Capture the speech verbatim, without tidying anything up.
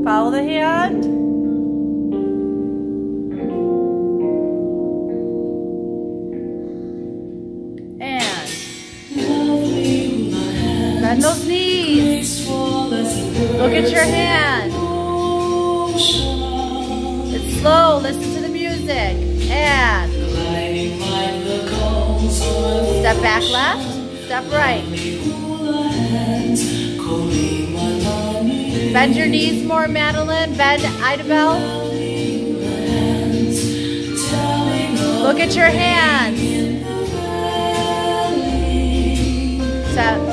Follow the hand. And bend those knees. Look at your hand. It's slow. Listen to the music. And step back left. Step right. Bend your knees more, Madeline. Bend, Idabel. Look at your hands. Step.